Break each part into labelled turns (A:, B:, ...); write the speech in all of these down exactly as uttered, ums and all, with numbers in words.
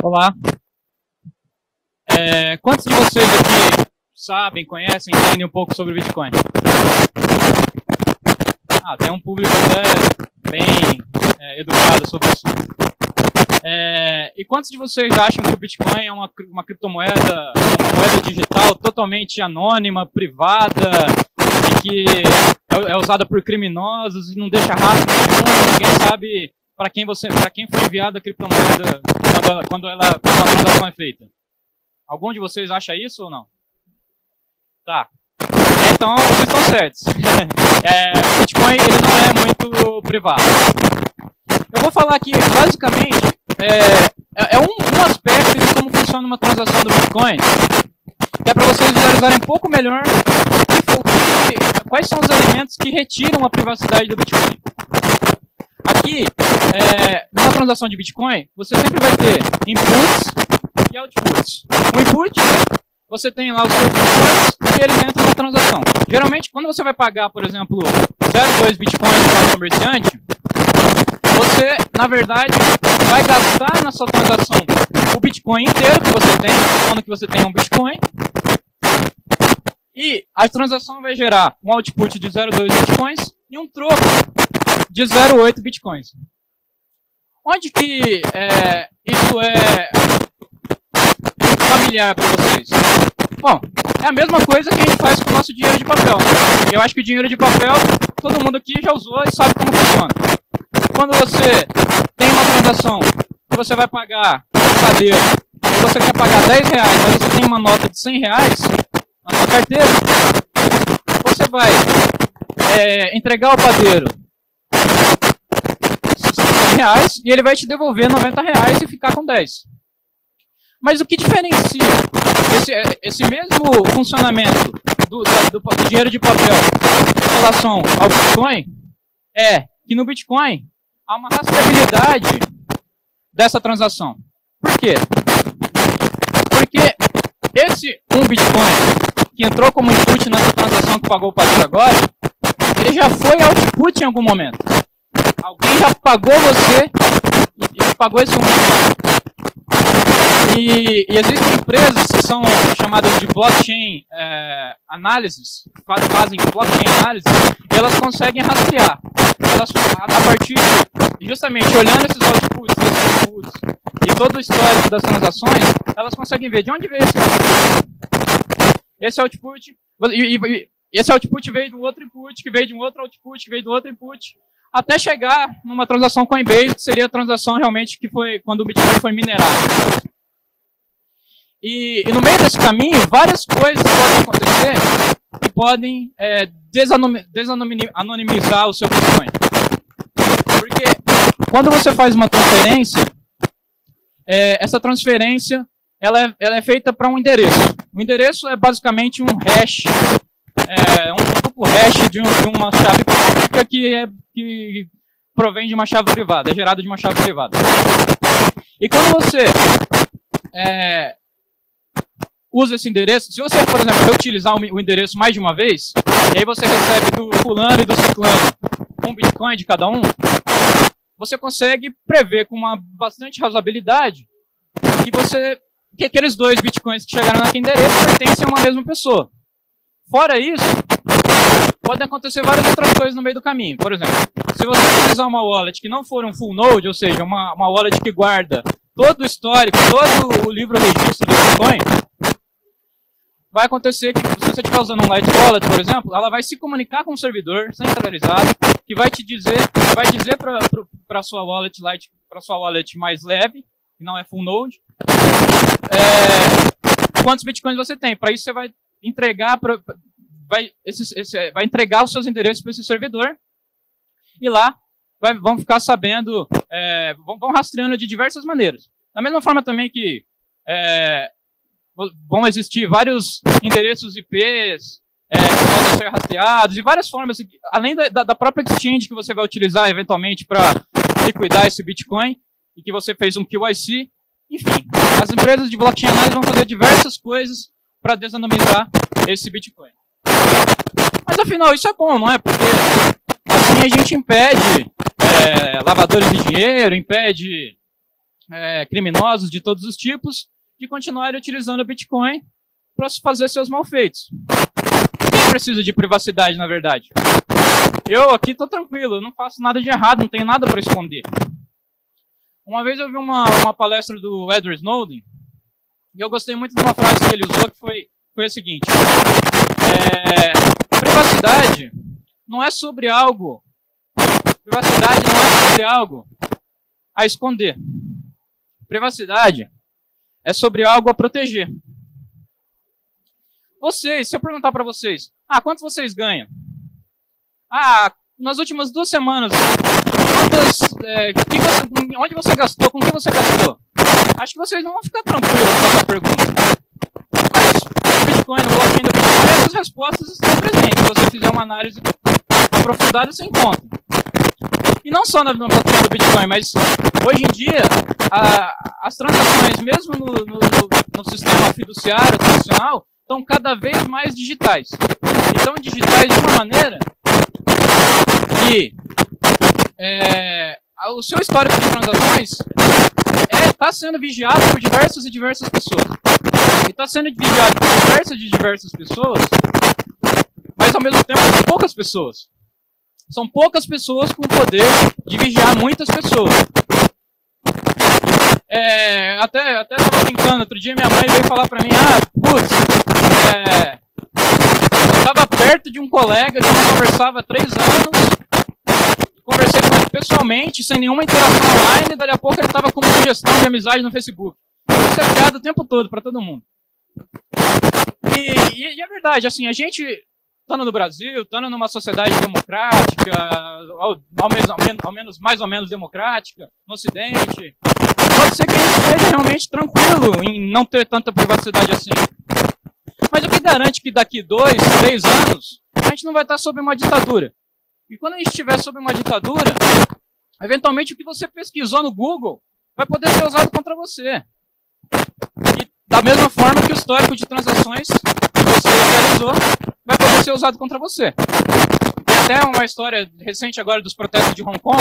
A: Olá. É, quantos de vocês aqui sabem, conhecem, entendem um pouco sobre Bitcoin? Ah, tem um público até bem é, educado sobre isso. É, e quantos de vocês acham que o Bitcoin é uma, uma criptomoeda, uma moeda digital totalmente anônima, privada, e que é, é usada por criminosos e não deixa rastro nenhum, ninguém sabe para quem, você, para quem foi enviada a criptomoeda quando ela, quando ela, quando a transação é feita? Algum de vocês acha isso ou não? Tá. Então, vocês estão certos. É, o Bitcoin ele não é muito privado. Eu vou falar aqui, basicamente, é, é um, um aspecto de como funciona uma transação do Bitcoin, que é para vocês visualizarem um pouco melhor que, quais são os elementos que retiram a privacidade do Bitcoin. Aqui, é, numa transação de Bitcoin, você sempre vai ter inputs e outputs. O input, você tem lá os seus bitcoins e eles entram na transação. Geralmente, quando você vai pagar, por exemplo, zero vírgula dois bitcoins para o comerciante, você, na verdade, vai gastar na sua transação o Bitcoin inteiro que você tem, quando que você tem um Bitcoin, e a transação vai gerar um output de zero vírgula dois bitcoins e um troco de zero vírgula oito bitcoins. Onde que é, isso é familiar para vocês? Bom, é a mesma coisa que a gente faz com o nosso dinheiro de papel. Eu acho que o dinheiro de papel, todo mundo aqui já usou e sabe como funciona. Quando você tem uma transação que você vai pagar um padeiro, e você quer pagar dez reais, mas você tem uma nota de cem reais na sua carteira, você vai é, entregar ao padeiro cem reais e ele vai te devolver noventa reais e ficar com dez. Mas o que diferencia esse, esse mesmo funcionamento do, do, do dinheiro de papel em relação ao Bitcoin é que no Bitcoin há uma rastreabilidade dessa transação. Por quê? Porque esse um Bitcoin que entrou como input nessa transação que pagou o padeiro agora, ele já foi output em algum momento. Alguém já pagou você e, e pagou esse um Bitcoin. E, e existem empresas que são chamadas de blockchain é, análises, fazem blockchain análise, e elas conseguem rastrear. Elas, a partir de, justamente olhando esses outputs, esses inputs e todo o histórico das transações, elas conseguem ver de onde veio esse output. Esse output, e, e, esse output veio de um outro input, que veio de um outro output, que veio de outro input, até chegar numa transação Coinbase, que seria a transação realmente que foi quando o Bitcoin foi minerado. E, e no meio desse caminho, várias coisas podem acontecer que podem é, desanonimizar o seu Bitcoin. Porque quando você faz uma transferência, é, essa transferência ela é, ela é feita para um endereço. O endereço é basicamente um hash, é, um grupo hash de, um, de uma chave pública que, é, que provém de uma chave privada, é gerado de uma chave privada. E quando você é, usa esse endereço, se você, por exemplo, reutilizar o endereço mais de uma vez, e aí você recebe do fulano e do ciclano um Bitcoin de cada um, você consegue prever com uma bastante razoabilidade que, você, que aqueles dois Bitcoins que chegaram naquele endereço pertencem a uma mesma pessoa. Fora isso, podem acontecer várias outras coisas no meio do caminho. Por exemplo, se você utilizar uma wallet que não for um full node, ou seja, uma, uma wallet que guarda todo o histórico, todo o livro registro do Bitcoin, vai acontecer que, se você estiver usando um Light Wallet, por exemplo, ela vai se comunicar com um servidor centralizado que vai te dizer, vai dizer para a sua wallet Light, para sua wallet mais leve, que não é full node, é, quantos bitcoins você tem. Para isso você vai entregar, pra, vai, esse, esse, vai entregar os seus endereços para esse servidor e lá vai, vão ficar sabendo, é, vão, vão rastreando de diversas maneiras. Da mesma forma também que é, vão existir vários endereços I Ps é, que podem ser rastreados, de várias formas, além da, da própria exchange que você vai utilizar eventualmente para liquidar esse Bitcoin e que você fez um Q I C. Enfim, as empresas de blockchain análise vão fazer diversas coisas para desanonimizar esse Bitcoin. Mas afinal, isso é bom, não é? Porque assim a gente impede é, lavadores de dinheiro, impede é, criminosos de todos os tipos de continuarem utilizando o Bitcoin para fazer seus malfeitos. Quem precisa de privacidade, na verdade? Eu aqui estou tranquilo, eu não faço nada de errado, não tenho nada para esconder. Uma vez eu vi uma, uma palestra do Edward Snowden, e eu gostei muito de uma frase que ele usou, que foi, foi a seguinte: é, privacidade não é sobre algo, privacidade não é sobre algo a esconder. Privacidade é sobre algo a proteger. Vocês, se eu perguntar para vocês, ah, quanto vocês ganham? Ah, nas últimas duas semanas, quantas, é, que você, onde você gastou, com quem você gastou? Acho que vocês não vão ficar tranquilos com essa pergunta. Mas o Bitcoin, no blockchain do Bitcoin, essas respostas estão presentes. Se você fizer uma análise aprofundada, você encontra. E não só no blockchain do Bitcoin, mas hoje em dia, a, as transações, mesmo no, no, no sistema fiduciário tradicional, estão cada vez mais digitais. Estão digitais de uma maneira que é, o seu histórico de transações está é, sendo vigiado por diversas e diversas pessoas. E está sendo vigiado por diversas e diversas pessoas, mas ao mesmo tempo por poucas pessoas. São poucas pessoas com o poder de vigiar muitas pessoas. É, até até estava brincando, outro dia minha mãe veio falar para mim, ah, putz, é, eu estava perto de um colega que eu não conversava há três anos, conversei com ele pessoalmente, sem nenhuma interação online, e dali a pouco ele estava com uma sugestão de amizade no Facebook. Isso é piada o tempo todo, para todo mundo. E, e, e é verdade, assim, a gente, estando no Brasil, estando numa sociedade democrática, ao, ao, menos, ao, menos, ao menos mais ou menos democrática, no Ocidente, pode ser que a gente esteja realmente tranquilo em não ter tanta privacidade assim. Mas o que garante que daqui dois, três anos, a gente não vai estar sob uma ditadura? E quando a gente estiver sob uma ditadura, eventualmente o que você pesquisou no Google vai poder ser usado contra você. E da mesma forma que o histórico de transações que você realizou vai poder ser usado contra você. Tem até uma história recente agora dos protestos de Hong Kong.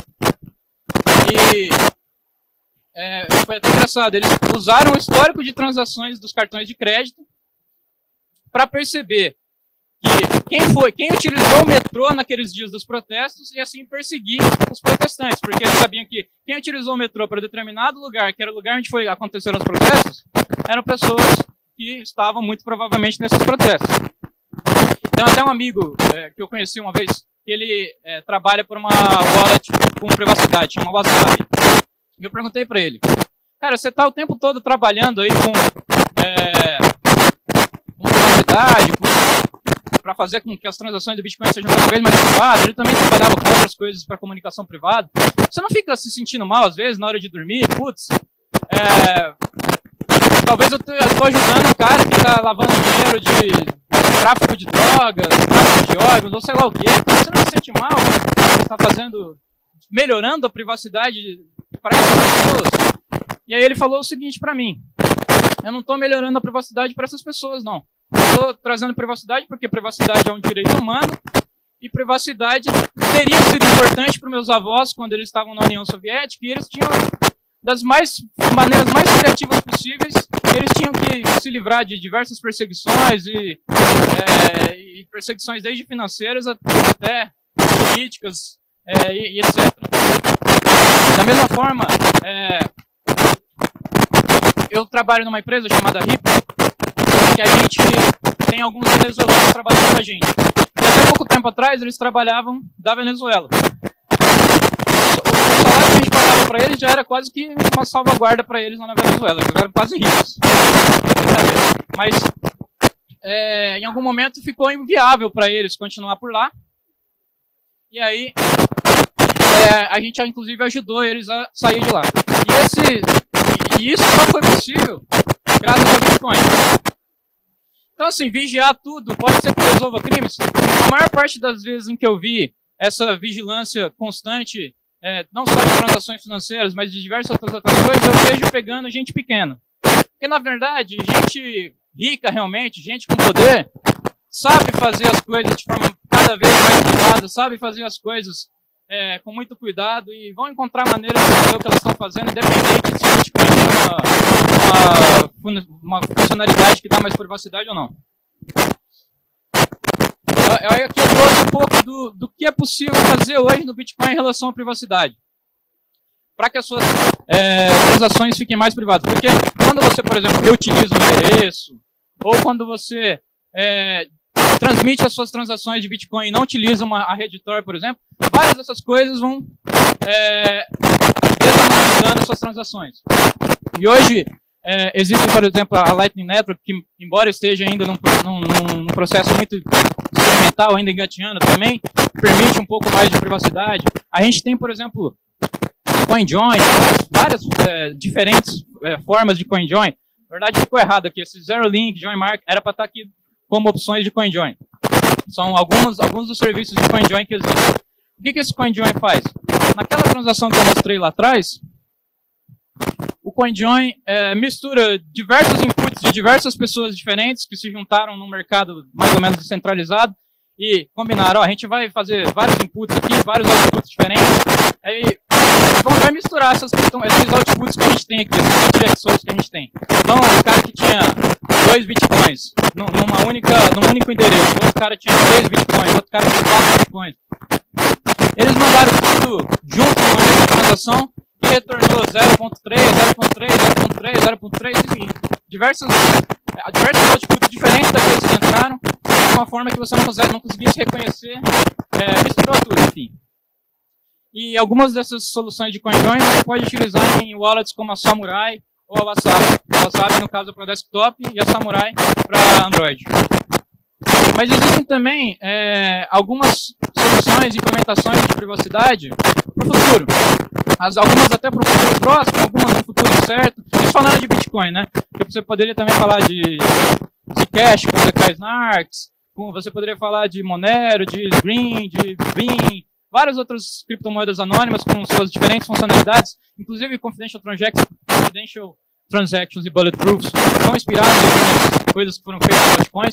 A: E é, foi até engraçado. Eles usaram o histórico de transações dos cartões de crédito para perceber que quem foi, quem utilizou o metrô naqueles dias dos protestos e assim perseguir os protestantes, porque eles sabiam que quem utilizou o metrô para determinado lugar, que era o lugar onde foi, aconteceram os protestos, eram pessoas que estavam muito provavelmente nesses protestos. Tem até um amigo é, que eu conheci uma vez, que ele é, trabalha por uma wallet com privacidade, chama WhatsApp. E eu perguntei para ele, cara, você está o tempo todo trabalhando aí com, é, com privacidade, para fazer com que as transações do Bitcoin sejam cada vez mais privadas? Ele também trabalhava com outras coisas para comunicação privada. Você não fica se sentindo mal, às vezes, na hora de dormir? Putz, é, talvez eu estou ajudando um cara que está lavando dinheiro de tráfico de drogas, tráfico de órgãos, ou sei lá o quê. Você não se sente mal? Você está fazendo, melhorando a privacidade para essas pessoas? E aí ele falou o seguinte para mim: eu não estou melhorando a privacidade para essas pessoas, não. Estou trazendo privacidade porque privacidade é um direito humano e privacidade teria sido importante para meus avós quando eles estavam na União Soviética, e eles tinham, das mais, maneiras mais criativas possíveis, eles tinham que se livrar de diversas perseguições, e, é, e perseguições desde financeiras até políticas, é, e, e etcétera. Da mesma forma, é, eu trabalho numa empresa chamada R I P, que a gente tem alguns venezuelanos trabalhando com a gente. E até pouco tempo atrás, eles trabalhavam da Venezuela. O salário que a gente pagava para eles já era quase que uma salvaguarda para eles lá na Venezuela. Eles eram quase ricos. Mas, é, em algum momento, ficou inviável para eles continuar por lá. E aí, é, a gente, inclusive, ajudou eles a sair de lá. E, esse, e isso só foi possível graças ao Bitcoin. Então, assim, vigiar tudo pode ser que resolva crimes. A maior parte das vezes em que eu vi essa vigilância constante, é, não só de transações financeiras, mas de diversas outras coisas, eu vejo pegando gente pequena. Porque, na verdade, gente rica realmente, gente com poder, sabe fazer as coisas de forma cada vez mais privada, sabe fazer as coisas é, com muito cuidado e vão encontrar maneiras de fazer o que elas estão fazendo, independente se o Bitcoin tem uma, uma, uma funcionalidade que dá mais privacidade ou não. Eu, eu, aqui eu trouxe um pouco do, do que é possível fazer hoje no Bitcoin em relação à privacidade, para que as suas é, transações fiquem mais privadas. Porque quando você, por exemplo, reutiliza um endereço, ou quando você é, transmite as suas transações de Bitcoin e não utiliza uma, a rede Tor, por exemplo, várias dessas coisas vão é, desanonimizando as suas transações. E hoje é, existe, por exemplo, a Lightning Network, que embora esteja ainda num, num, num processo muito experimental, ainda engatinhando também, permite um pouco mais de privacidade. A gente tem, por exemplo, CoinJoin, várias é, diferentes é, formas de CoinJoin. Na verdade, ficou errado aqui. Esse Zero Link, JoinMark, era para estar aqui como opções de CoinJoin. São alguns, alguns dos serviços de CoinJoin que existem. O que, que esse CoinJoin faz? Naquela transação que eu mostrei lá atrás, o CoinJoin é, mistura diversos inputs de diversas pessoas diferentes que se juntaram num mercado mais ou menos descentralizado e combinaram, ó, a gente vai fazer vários inputs aqui, vários outputs diferentes, aí vai misturar essas questões, esses outputs que a gente tem aqui, esses injecções que a gente tem. Então, o cara que tinha dois bitcoins numa única, num único endereço, outro cara tinha três bitcoins, outro cara tinha quatro bitcoins. Eles mandaram tudo junto numa mesma transação e retornou zero ponto três, zero ponto três, zero ponto três, zero ponto três, enfim, diversos, diversos outputs diferentes daqueles que entraram, de uma forma que você não, consegue, não conseguisse reconhecer, é, misturou tudo, enfim. E algumas dessas soluções de CoinJoin você pode utilizar em wallets como a Samurai ou a Wasabi. A Wasabi, no caso, para desktop e a Samurai para Android. Mas existem também é, algumas soluções, implementações de privacidade para o futuro. As, algumas até para o futuro próximo, algumas no futuro incerto. Isso falando de Bitcoin, né? Porque você poderia também falar de, de Cash, com Z K Snarks, você poderia falar de Monero, de Green, de Beam, várias outras criptomoedas anônimas com suas diferentes funcionalidades, inclusive Confidential Transactions, Confidential Transactions e Bulletproofs, são inspiradas em coisas que foram feitas em Bitcoins.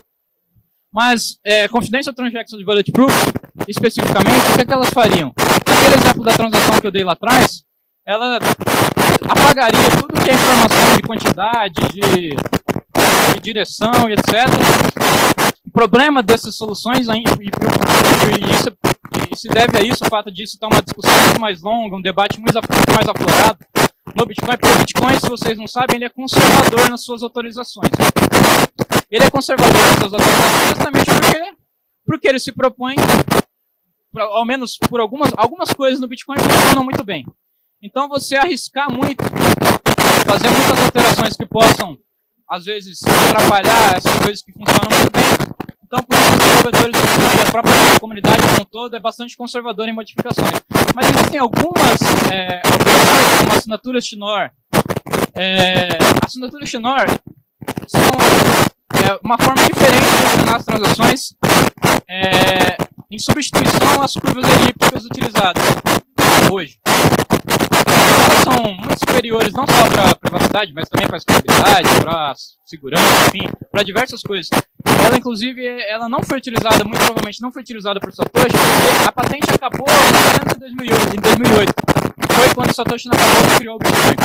A: Mas é, Confidential Transactions e Bulletproofs, especificamente, o que, é que elas fariam? Naquele exemplo da transação que eu dei lá atrás, ela apagaria tudo que é informação de quantidade, de, de direção e etcétera. O problema dessas soluções, e, e, e isso E se deve a isso, o fato disso estar uma discussão muito mais longa, um debate muito mais aflorado no Bitcoin, porque o Bitcoin, se vocês não sabem, ele é conservador nas suas autorizações. Ele é conservador nas suas autorizações justamente porque, porque ele se propõe, pra, ao menos por algumas, algumas coisas no Bitcoin funcionam muito bem. Então, você arriscar muito, fazer muitas alterações que possam, às vezes, atrapalhar essas coisas que funcionam muito bem. Então, por isso, os desenvolvedores e a própria comunidade como um todo é bastante conservadora em modificações. Mas existem algumas é, operações, como assinaturas Schnorr. É, assinaturas Schnorr são é, uma forma diferente de ordenar as transações é, em substituição às curvas elípticas utilizadas hoje. Elas são muito superiores não só para a privacidade, mas também para a escalabilidade, para a segurança, enfim, para diversas coisas. Ela, inclusive, ela não foi utilizada, muito provavelmente não foi utilizada por Satoshi, porque a patente acabou em dois mil e oito. Foi quando Satoshi Nakamoto criou o Bitcoin.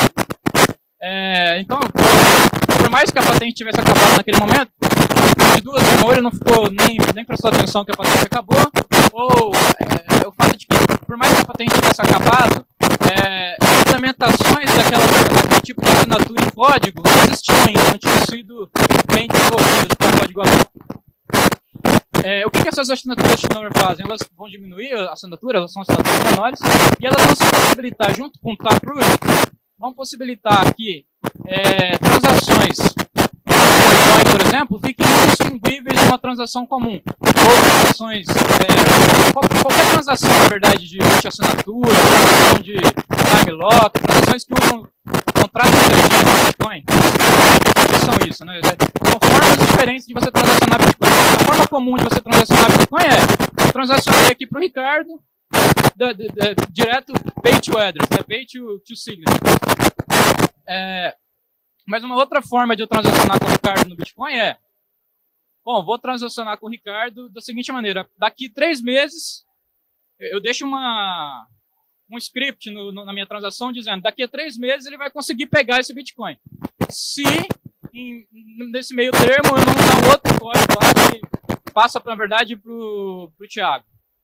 A: É, então, por mais que a patente tivesse acabado naquele momento, de duas uma, ou ele não ficou nem, nem prestou atenção que a patente acabou, ou é, o fato de que, por mais que a patente tivesse acabado, é, implementações daquela, daquele tipo de assinatura em código não existiam ainda, não tinham sido bem desenvolvidas para código aberto. É, o que, que essas assinaturas Schnorr fazem? Elas vão diminuir a assinatura, elas são assinaturas menores, e elas vão se possibilitar, junto com o Taproot, vão possibilitar que é, transações, por exemplo, fiquem indistinguíveis de uma transação comum. Ou transações, é, qualquer transação, na verdade, de multi-assinatura, transação de time lock, transações que usam contratos inteligentes no Bitcoin. Que são isso, né? São formas diferentes de você transacionar Bitcoin. A forma comum de você transacionar Bitcoin é eu transacionei aqui para o Ricardo, da, da, da, direto pay to address, né? Pay to, to signature. É, mas uma outra forma de eu transacionar com o Ricardo no Bitcoin é, bom, vou transacionar com o Ricardo da seguinte maneira, daqui três meses eu deixo uma, um script no, no, na minha transação dizendo daqui a três meses ele vai conseguir pegar esse Bitcoin. Se em, nesse meio termo eu não usar um outro código lá que passa, na verdade, para o Thiago.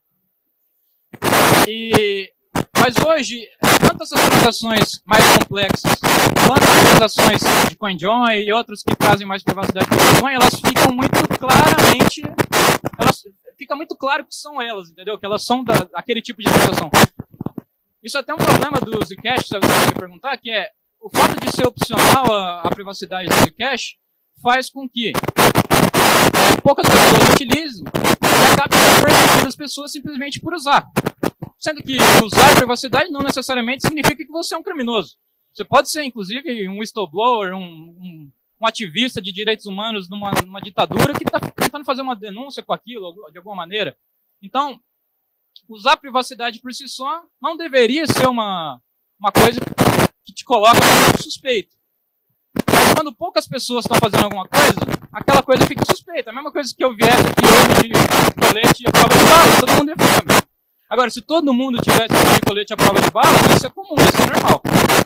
A: E, mas hoje, tanto essas transações mais complexas, quanto as transações de CoinJoin e outras que trazem mais privacidade para o Bitcoin, elas ficam muito claramente, elas, fica muito claro que são elas, entendeu? Que elas são da, aquele tipo de transação. Isso é até um problema do Zcash, se você me perguntar, que é o fato de ser opcional a, a privacidade do Zcash faz com que é, poucas pessoas utilizem e acabem perseguindo as pessoas simplesmente por usar. Sendo que usar a privacidade não necessariamente significa que você é um criminoso. Você pode ser, inclusive, um whistleblower, um, um, um ativista de direitos humanos numa, numa ditadura que está tentando fazer uma denúncia com aquilo, de alguma maneira. Então, usar a privacidade por si só não deveria ser uma, uma coisa que te coloca como suspeito. Mas quando poucas pessoas estão fazendo alguma coisa, aquela coisa fica suspeita. A mesma coisa que eu viesse aqui hoje de colete e a prova de bala, todo mundo ia ficar. Agora, se todo mundo tivesse de colete à prova de bala, isso é comum, isso é normal.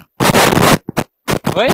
A: Oi?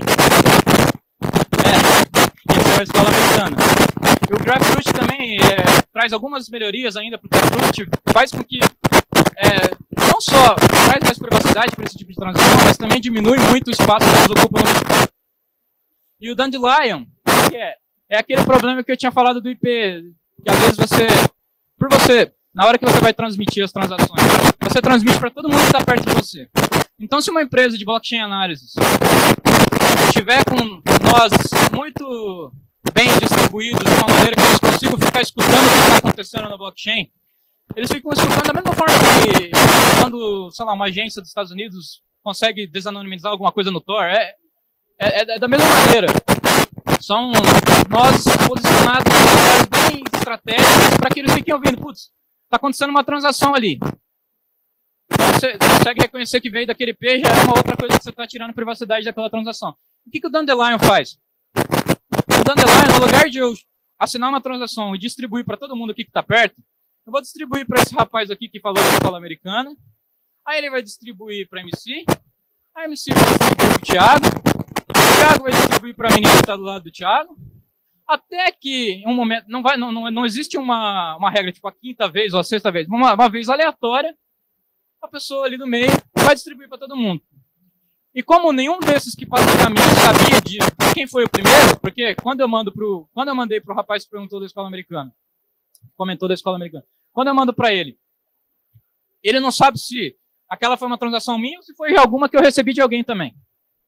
A: É, isso é a escola americana. E o Graph-Root também é, traz algumas melhorias ainda para o Graph-Root, faz com que é, não só traz mais privacidade para esse tipo de transação, mas também diminui muito o espaço que eles ocupam no Bitcoin. E o Dandelion, que é, é aquele problema que eu tinha falado do I P, que às vezes você, por você, na hora que você vai transmitir as transações, você transmite para todo mundo que está perto de você. Então, se uma empresa de blockchain analysis estiver com nós muito bem distribuídos, de uma maneira que eles consigam ficar escutando o que está acontecendo na blockchain, eles ficam escutando da mesma forma que quando, sei lá, uma agência dos Estados Unidos consegue desanonimizar alguma coisa no Tor, é, é, é da mesma maneira. São nós posicionados em lugares bem estratégicos para que eles fiquem ouvindo, putz, está acontecendo uma transação ali. Então, você consegue reconhecer que veio daquele I P, já é uma outra coisa que você está tirando a privacidade daquela transação. O que, que o Dandelion faz? O Dandelion, no lugar de eu assinar uma transação e distribuir para todo mundo aqui que está perto, eu vou distribuir para esse rapaz aqui que falou da escola americana, aí ele vai distribuir para a M C, a M C vai distribuir para o Thiago, o Thiago vai distribuir para a menina que está do lado do Thiago, até que em um momento, não, vai, não, não, não existe uma, uma regra, tipo a quinta vez ou a sexta vez, uma, uma vez aleatória, a pessoa ali no meio vai distribuir para todo mundo. E como nenhum desses que passou o caminho sabia de quem foi o primeiro, porque quando eu mando pro, quando eu mandei para o rapaz que perguntou da escola americana, comentou da escola americana, quando eu mando para ele, ele não sabe se aquela foi uma transação minha ou se foi alguma que eu recebi de alguém também.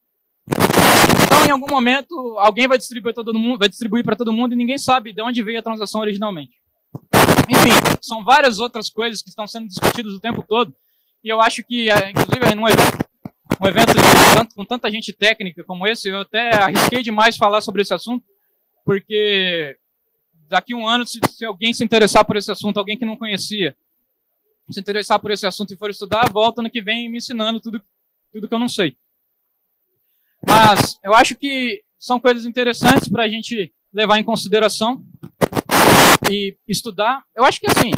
A: Então, em algum momento, alguém vai distribuir para todo mundo, vai distribuir para todo mundo e ninguém sabe de onde veio a transação originalmente. Enfim, são várias outras coisas que estão sendo discutidas o tempo todo. E eu acho que, inclusive, num evento, um evento de tanto, com tanta gente técnica como esse, eu até arrisquei demais falar sobre esse assunto, porque daqui a um ano, se, se alguém se interessar por esse assunto, alguém que não conhecia, se interessar por esse assunto e for estudar, volta no que vem me ensinando tudo, tudo que eu não sei. Mas eu acho que são coisas interessantes para a gente levar em consideração e estudar. Eu acho que, assim,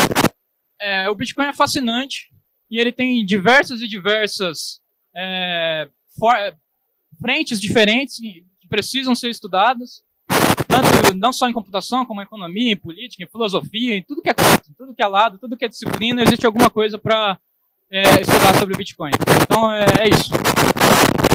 A: é, o Bitcoin é fascinante e ele tem diversas e diversas é, for, frentes diferentes que precisam ser estudadas, tanto, não só em computação, como em economia, em política, em filosofia, em tudo que é canto, em tudo que é lado, tudo que é disciplina, existe alguma coisa para é, estudar sobre o Bitcoin. Então, é, é isso.